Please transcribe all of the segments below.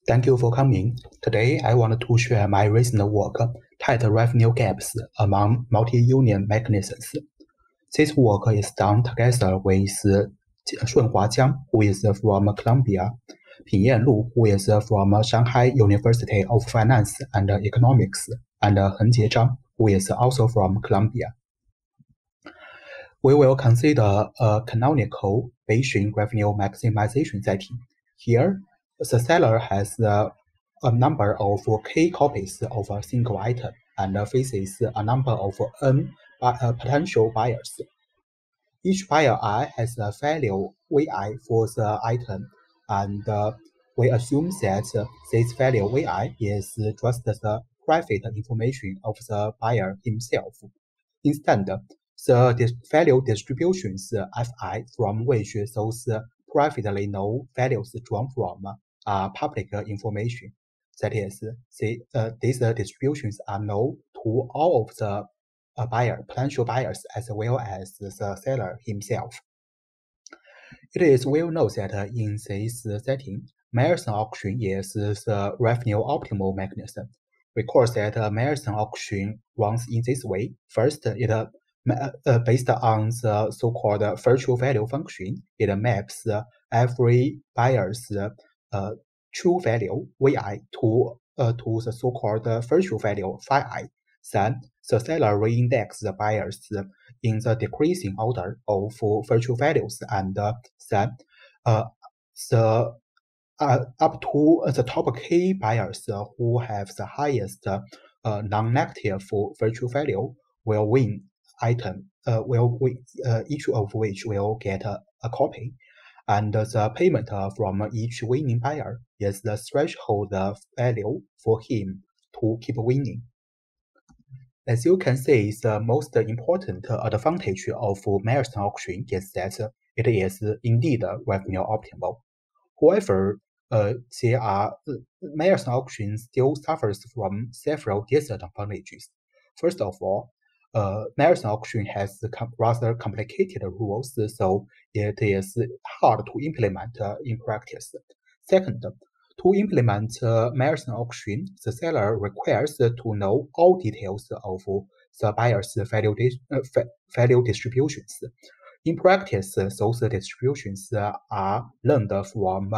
Thank you for coming. Today, I want to share my recent work, Tight Revenue Gaps Among Multi-Union Mechanisms. This work is done together with Shunhua Jiang, who is from Columbia, Pinyan, who is from Shanghai University of Finance and Economics, and Hengjie Zhang, who is also from Columbia. We will consider a canonical Bayesian revenue maximization setting. Here, the seller has a number of k copies of a single item and faces a number of n potential buyers. Each buyer I has a value Vi for the item, and we assume that this value Vi is just the private information of the buyer himself. Instead, the value distributions Fi from which those privately known values drawn from public information. That is, these distributions are known to all of the potential buyers as well as the seller himself. It is well known that in this setting, marathon auction is the revenue optimal mechanism. Recall that marathon auction runs in this way. First, it based on the so-called virtual value function, it maps every buyer's true value Vi to the so-called virtual value Phi. Then the seller reindex the buyers in the decreasing order of virtual values, and then up to the top k buyers who have the highest non-negative virtual value will win item, each of which will get a copy. And the payment from each winning buyer is the threshold value for him to keep winning. As you can see, the most important advantage of marathon auction is that it is indeed revenue optimal. However, marathon auction still suffers from several disadvantages. First of all, marathon auction has rather complicated rules, so it is hard to implement in practice. Second, to implement marathon auction, the seller requires to know all details of the buyer's value distributions. In practice, those distributions are learned from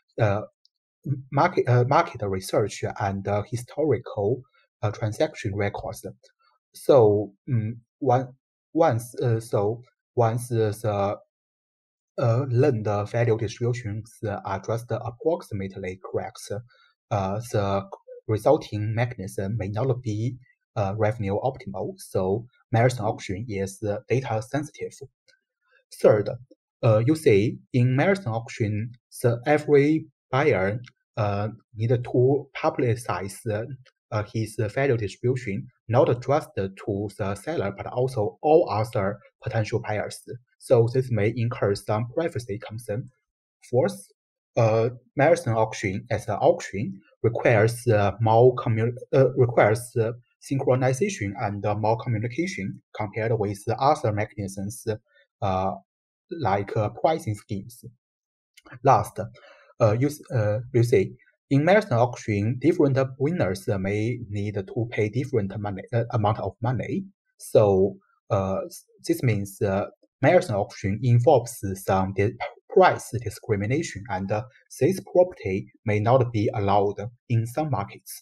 market research and historical transaction records. So once the learned value distributions are just approximately correct, the resulting mechanism may not be revenue optimal, so marathon auction is data sensitive. Third, you see, in marathon auction, every buyer need to publicize his value distribution, not just to the seller, but also all other potential buyers. So this may incur some privacy concern. Fourth, marathon auction as an auction requires requires synchronization and more communication compared with other mechanisms like pricing schemes. Last, you see, in marathon auction, different winners may need to pay different amount of money. So this means marathon auction involves some price discrimination, and this property may not be allowed in some markets.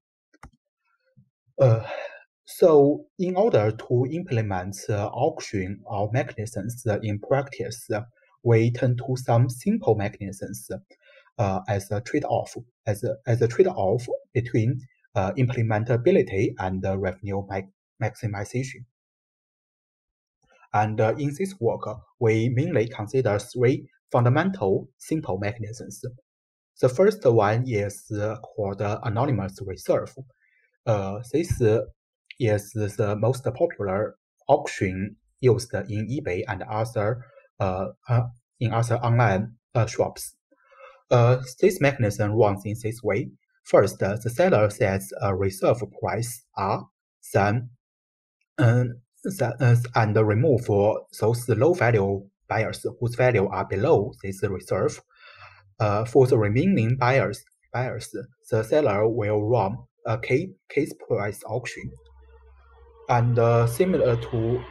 So in order to implement auction or mechanisms in practice, we turn to some simple mechanisms as a trade-off between implementability and revenue maximization. And in this work, we mainly consider three fundamental simple mechanisms. The first one is called anonymous reserve. This is the most popular auction used in eBay and other online shops. This mechanism runs in this way. First, the seller sets a reserve price R, then and remove those low-value buyers whose value are below this reserve. For the remaining buyers, buyers, the seller will run a case price auction. And similar to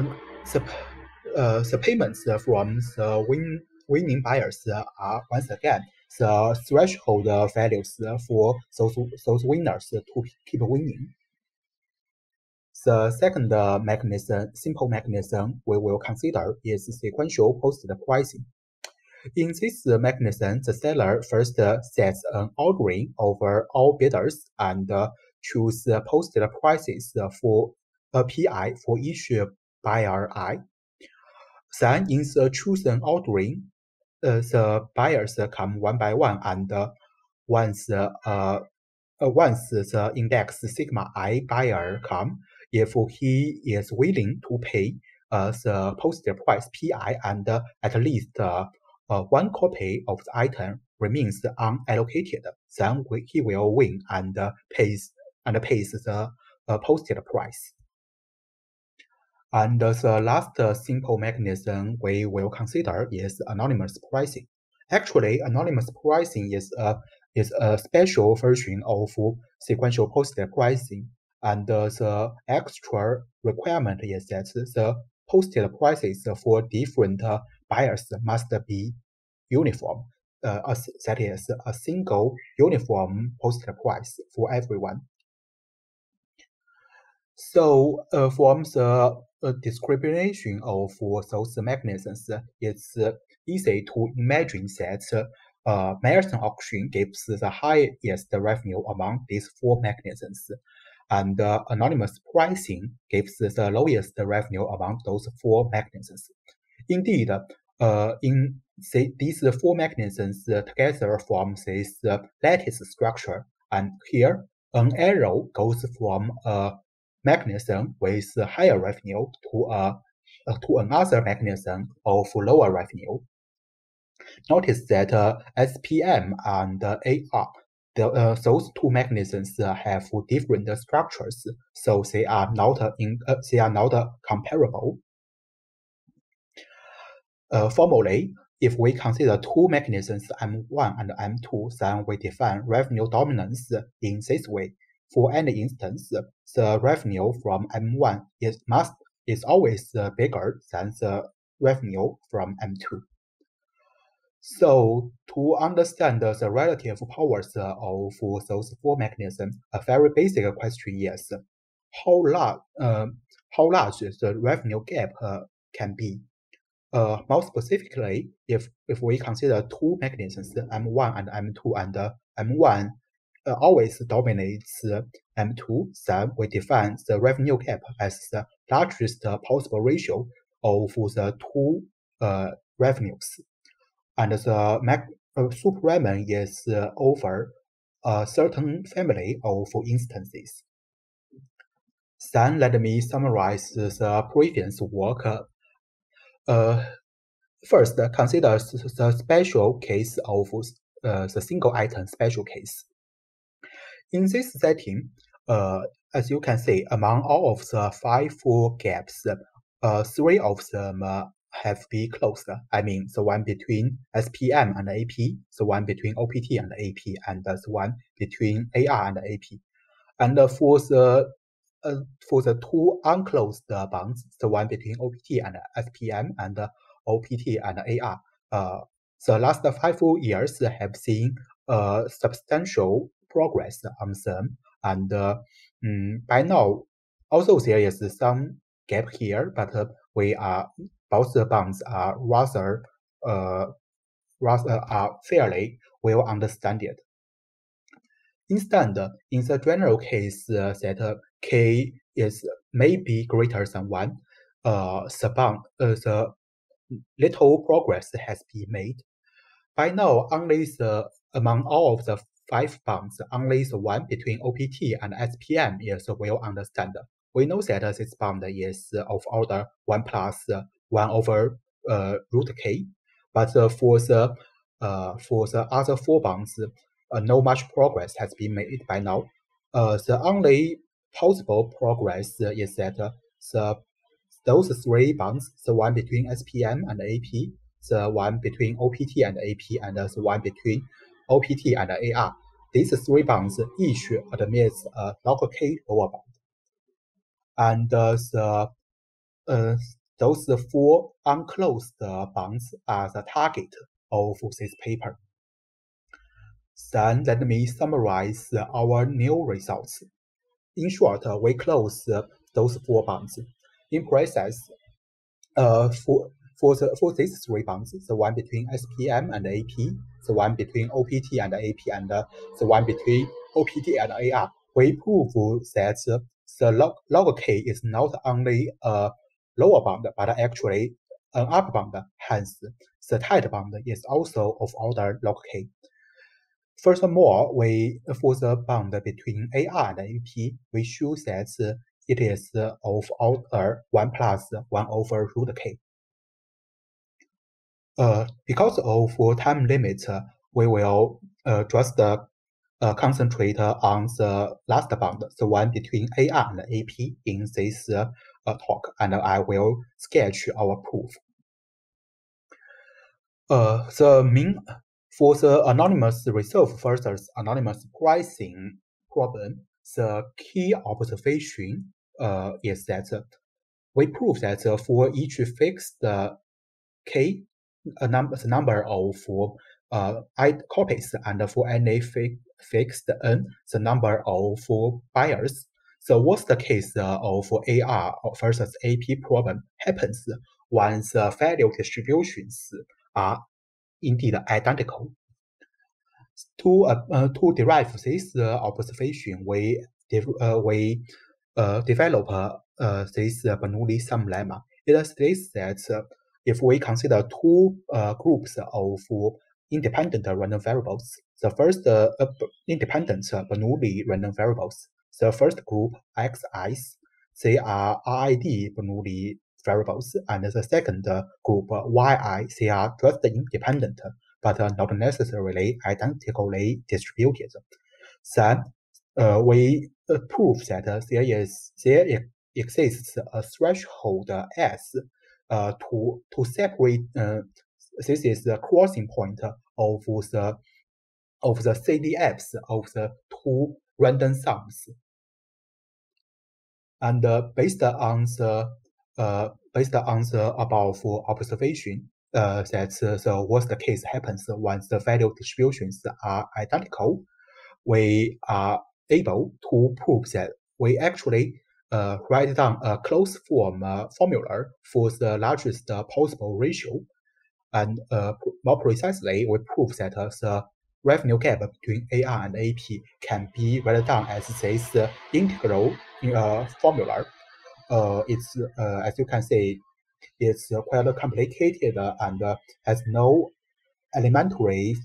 the payments from the winning buyers are once again the threshold values for those winners to keep winning. The second simple mechanism we will consider is sequential posted pricing. In this mechanism, the seller first sets an ordering over all bidders and choose posted prices for a PI for each buyer I. Then, in the chosen ordering, the buyers come one by one, and once the index sigma I buyer come, if he is willing to pay the posted price PI and at least one copy of the item remains unallocated, then he will win and pays the posted price. And the last simple mechanism we will consider is anonymous pricing. Actually, anonymous pricing is a special version of sequential posted pricing, and the extra requirement is that the posted prices for different buyers must be uniform. That is, a single uniform posted price for everyone. So, from the discrimination of those mechanisms, it's easy to imagine that marathon auction gives the highest revenue among these four mechanisms, and anonymous pricing gives the lowest revenue among those four mechanisms. Indeed, these four mechanisms together form this lattice structure, and here an arrow goes from a mechanism with higher revenue to another mechanism of lower revenue. Notice that SPM and AR, those two mechanisms have different structures, so they are not comparable. Formally, if we consider two mechanisms M1 and M2, then we define revenue dominance in this way. For any instance, the revenue from M1 is always bigger than the revenue from M2. So, to understand the relative powers of those four mechanisms, a very basic question is how large the revenue gap can be. More specifically, if we consider two mechanisms, M1 and M2, and M1 always dominates M2, then we define the revenue gap as the largest possible ratio of the two revenues. And the superramen is over a certain family of instances. Then let me summarize the previous work. First, consider the special case of the single item special case. In this setting, as you can see, among all of the 5 gaps, 3 of them have been closed. I mean, the one between SPM and AP, the one between OPT and AP, and the one between AR and AP. And for the 2 unclosed bonds, the one between OPT and SPM and OPT and AR, the last 5 years have seen substantial progress on them, and by now, although there is some gap here, but both the bonds are rather fairly well understood. Instead, in the general case that K may be greater than 1, the little progress has been made. By now, among all of the 5 bonds, only the one between OPT and SPM is well understood. We know that this bond is of order 1 plus 1 over root K, but for the other 4 bonds, no much progress has been made by now. The only possible progress is that those 3 bonds, the one between SPM and AP, the one between OPT and AP, and the one between OPT and AR, these 3 bounds each admits a log k lower bound. And those 4 unclosed bounds are the target of this paper. Then let me summarize our new results. In short, we close those 4 bounds. In process, for these 3 bounds, the one between SPM and AP, the one between OPT and AP, and the one between OPT and AR, we prove that the log k is not only a lower bound, but actually an upper bound. Hence, the tight bound is also of order log k. Furthermore, for the bound between AR and AP, we show that it is of order 1 plus 1 over root k. Because of time limit, we will just concentrate on the last bound, the one between AR and AP in this talk, and I will sketch our proof. For the anonymous reserve versus anonymous pricing problem, the key observation is that we prove that for each fixed k, the number of copies, and for any fixed n, the number of buyers. The worst case of AR versus AP problem happens when the value distributions are indeed identical. To derive this observation, we develop this Bernoulli sum lemma. It states that if we consider 2 groups of independent random variables, the first independent Bernoulli random variables, the first group xi's, they are RID Bernoulli variables, and the second group yi, they are just independent, but not necessarily identically distributed. Then we prove that there exists a threshold S to separate. This is the crossing point of the CDFs of the 2 random sums. And based on the above observation, that the worst case happens once the value distributions are identical, we are able to prove that we actually write down a closed form formula for the largest possible ratio. And more precisely, we prove that the revenue gap between AR and AP can be written down as this integral formula. It's as you can see, it's quite complicated and has no elementary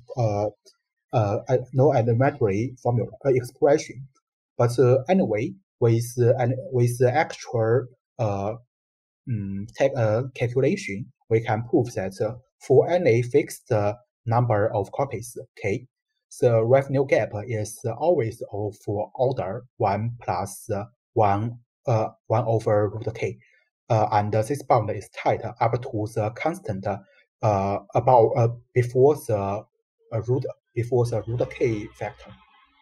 formula expression. But anyway, with the actual calculation, we can prove that for any fixed number of copies k, the revenue gap is always of order 1 plus 1 over root k, and this bound is tight up to the constant before the root k factor.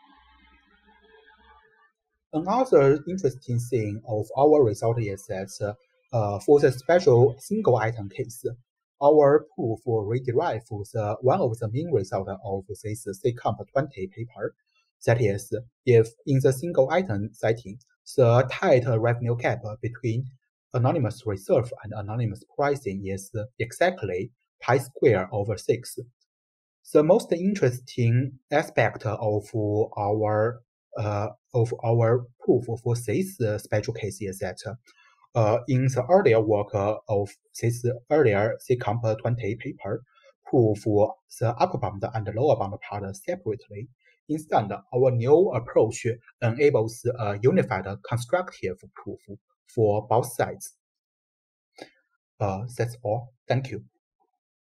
Another interesting thing of our result is that for the special single item case, our proof rederive one of the main results of this CComp20 paper. That is, if in the single item setting, the tight revenue gap between anonymous reserve and anonymous pricing is exactly pi square over 6. The most interesting aspect of our proof for this special case is that in the earlier work of this earlier CComp20 paper, prove the upper bound and lower bound part separately. Instead, our new approach enables a unified constructive proof for both sides. That's all. Thank you.